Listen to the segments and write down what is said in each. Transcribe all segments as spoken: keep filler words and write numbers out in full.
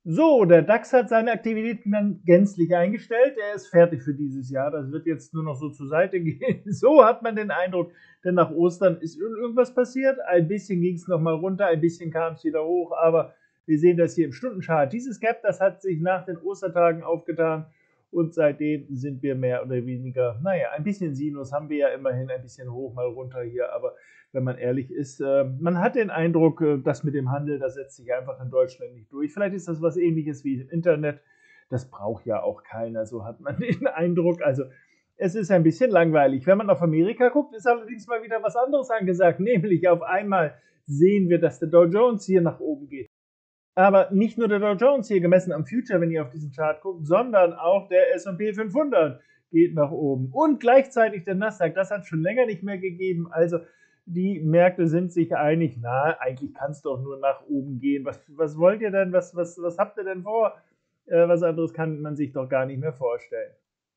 So, der DAX hat seine Aktivitäten dann gänzlich eingestellt. Er ist fertig für dieses Jahr. Das wird jetzt nur noch so zur Seite gehen. So hat man den Eindruck, denn nach Ostern ist irgendwas passiert. Ein bisschen ging es nochmal runter, ein bisschen kam es wieder hoch, aber wir sehen das hier im Stundenchart. Dieses Gap, das hat sich nach den Ostertagen aufgetan und seitdem sind wir mehr oder weniger, naja, ein bisschen Sinus haben wir ja immerhin, ein bisschen hoch, mal runter hier, aber wenn man ehrlich ist, äh, man hat den Eindruck, äh, das mit dem Handel, das setzt sich einfach in Deutschland nicht durch. Vielleicht ist das was Ähnliches wie im Internet, das braucht ja auch keiner, so hat man den Eindruck. Also es ist ein bisschen langweilig. Wenn man auf Amerika guckt, ist allerdings mal wieder was anderes angesagt, nämlich auf einmal sehen wir, dass der Dow Jones hier nach oben geht. Aber nicht nur der Dow Jones hier gemessen am Future, wenn ihr auf diesen Chart guckt, sondern auch der S und P fünfhundert geht nach oben. Und gleichzeitig der Nasdaq, das hat es schon länger nicht mehr gegeben. Also die Märkte sind sich einig, na, eigentlich kann es doch nur nach oben gehen. Was, was wollt ihr denn, was, was, was habt ihr denn vor? Äh, was anderes kann man sich doch gar nicht mehr vorstellen.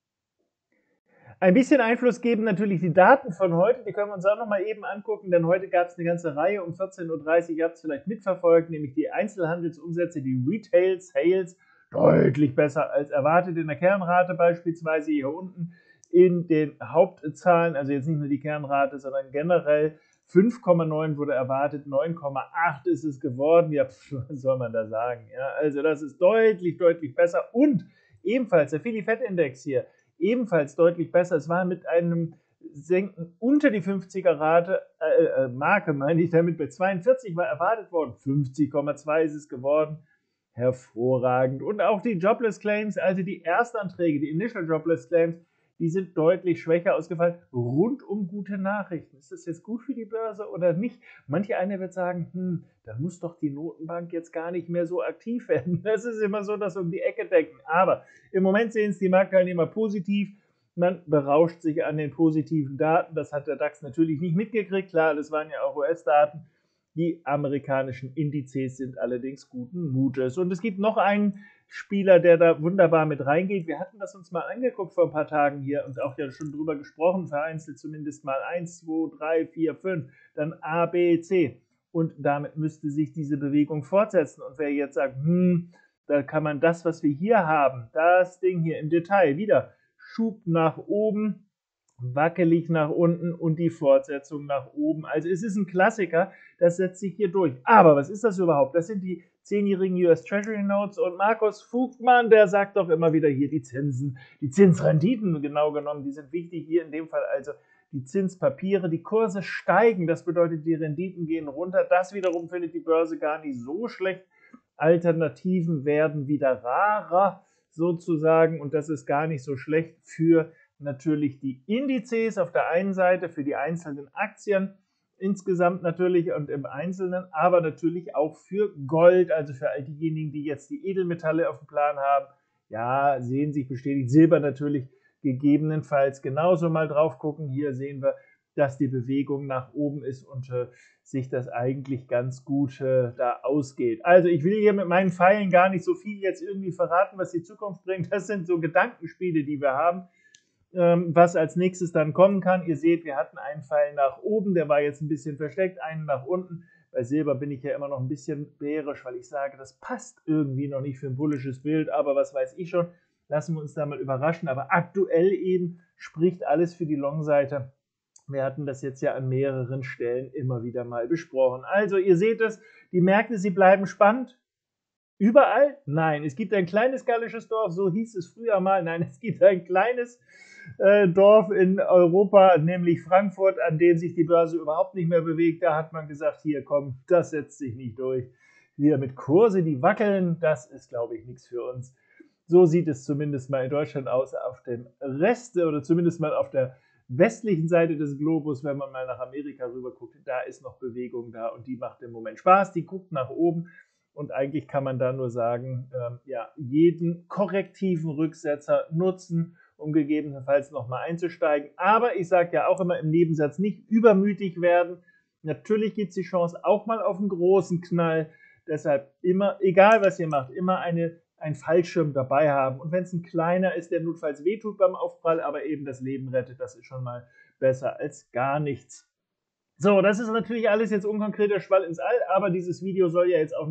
Ein bisschen Einfluss geben natürlich die Daten von heute, die können wir uns auch noch mal eben angucken, denn heute gab es eine ganze Reihe um vierzehn Uhr dreißig, ihr habt es vielleicht mitverfolgt, nämlich die Einzelhandelsumsätze, die Retail Sales, deutlich besser als erwartet in der Kernrate beispielsweise hier unten in den Hauptzahlen, also jetzt nicht nur die Kernrate, sondern generell fünf Komma neun wurde erwartet, neun Komma acht ist es geworden, ja, pf, was soll man da sagen, ja, also das ist deutlich, deutlich besser und ebenfalls der Fili-Fett-Index hier, ebenfalls deutlich besser. Es war mit einem Senken unter die fünfziger Rate, äh, äh, Marke, meine ich damit, bei zweiundvierzig war erwartet worden. fünfzig Komma zwei ist es geworden. Hervorragend. Und auch die Jobless Claims, also die Erstanträge, die Initial Jobless Claims, die sind deutlich schwächer ausgefallen. Rundum gute Nachrichten. Ist das jetzt gut für die Börse oder nicht? Manche einer wird sagen, hm, dann muss doch die Notenbank jetzt gar nicht mehr so aktiv werden. Das ist immer so, dass um die Ecke denken. Aber im Moment sehen es die Marktteilnehmer positiv. Man berauscht sich an den positiven Daten. Das hat der DAX natürlich nicht mitgekriegt. Klar, das waren ja auch U S-Daten. Die amerikanischen Indizes sind allerdings guten Mutes. Und es gibt noch einen Spieler, der da wunderbar mit reingeht. Wir hatten das uns mal angeguckt vor ein paar Tagen hier und auch ja schon drüber gesprochen, vereinzelt zumindest mal eins, zwei, drei, vier, fünf, dann A, B, C. Und damit müsste sich diese Bewegung fortsetzen. Und wer jetzt sagt, hm, da kann man das, was wir hier haben, das Ding hier im Detail, wieder Schub nach oben, wackelig nach unten und die Fortsetzung nach oben. Also es ist ein Klassiker, das setzt sich hier durch. Aber was ist das überhaupt? Das sind die zehnjährigen U S Treasury Notes und Markus Vogtmann, der sagt doch immer wieder hier die Zinsen, die Zinsrenditen genau genommen, die sind wichtig hier in dem Fall also die Zinspapiere, die Kurse steigen, das bedeutet die Renditen gehen runter, das wiederum findet die Börse gar nicht so schlecht. Alternativen werden wieder rarer sozusagen und das ist gar nicht so schlecht für natürlich die Indizes auf der einen Seite, für die einzelnen Aktien insgesamt natürlich und im Einzelnen, aber natürlich auch für Gold, also für all diejenigen, die jetzt die Edelmetalle auf dem Plan haben. Ja, sehen sich bestätigt. Silber natürlich gegebenenfalls genauso mal drauf gucken. Hier sehen wir, dass die Bewegung nach oben ist und äh, sich das eigentlich ganz gut äh, da ausgeht. Also ich will hier mit meinen Pfeilen gar nicht so viel jetzt irgendwie verraten, was die Zukunft bringt. Das sind so Gedankenspiele, die wir haben, ähm, was als nächstes dann kommen kann. Ihr seht, wir hatten einen Pfeil nach oben, der war jetzt ein bisschen versteckt, einen nach unten. Bei Silber bin ich ja immer noch ein bisschen bärisch, weil ich sage, das passt irgendwie noch nicht für ein bullisches Bild, aber was weiß ich schon. Lassen wir uns da mal überraschen. Aber aktuell eben spricht alles für die Long-Seite. Wir hatten das jetzt ja an mehreren Stellen immer wieder mal besprochen. Also ihr seht es, die Märkte, sie bleiben spannend. Überall? Nein, es gibt ein kleines gallisches Dorf, so hieß es früher mal. Nein, es gibt ein kleines äh, Dorf in Europa, nämlich Frankfurt, an dem sich die Börse überhaupt nicht mehr bewegt. Da hat man gesagt, hier komm, das setzt sich nicht durch. Hier mit Kurse, die wackeln, das ist, glaube ich, nichts für uns. So sieht es zumindest mal in Deutschland aus. Auf dem Rest oder zumindest mal auf der westlichen Seite des Globus, wenn man mal nach Amerika rüber guckt, da ist noch Bewegung da und die macht im Moment Spaß. Die guckt nach oben. Und eigentlich kann man da nur sagen, ähm, ja, jeden korrektiven Rücksetzer nutzen, um gegebenenfalls nochmal einzusteigen. Aber ich sage ja auch immer im Nebensatz, nicht übermütig werden. Natürlich gibt es die Chance auch mal auf einen großen Knall. Deshalb immer, egal was ihr macht, immer eine, einen Fallschirm dabei haben. Und wenn es ein kleiner ist, der notfalls wehtut beim Aufprall, aber eben das Leben rettet, das ist schon mal besser als gar nichts. So, das ist natürlich alles jetzt unkonkreter Schwall ins All, aber dieses Video soll ja jetzt auch nicht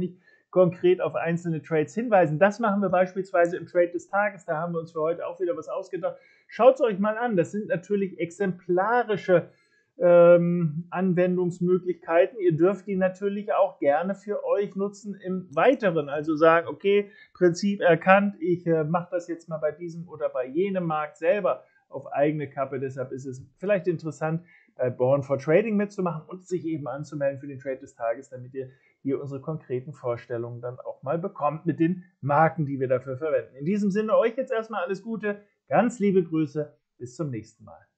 konkret auf einzelne Trades hinweisen. Das machen wir beispielsweise im Trade des Tages. Da haben wir uns für heute auch wieder was ausgedacht. Schaut es euch mal an. Das sind natürlich exemplarische ähm, Anwendungsmöglichkeiten. Ihr dürft die natürlich auch gerne für euch nutzen im Weiteren. Also sagen, okay, Prinzip erkannt, ich äh, mache das jetzt mal bei diesem oder bei jenem Markt selber auf eigene Kappe. Deshalb ist es vielleicht interessant, bei Born for Trading mitzumachen und sich eben anzumelden für den Trade des Tages, damit ihr hier unsere konkreten Vorstellungen dann auch mal bekommt mit den Marken, die wir dafür verwenden. In diesem Sinne euch jetzt erstmal alles Gute, ganz liebe Grüße, bis zum nächsten Mal.